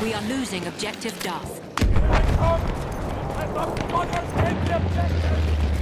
We are losing objective Duff. Let us take the objective!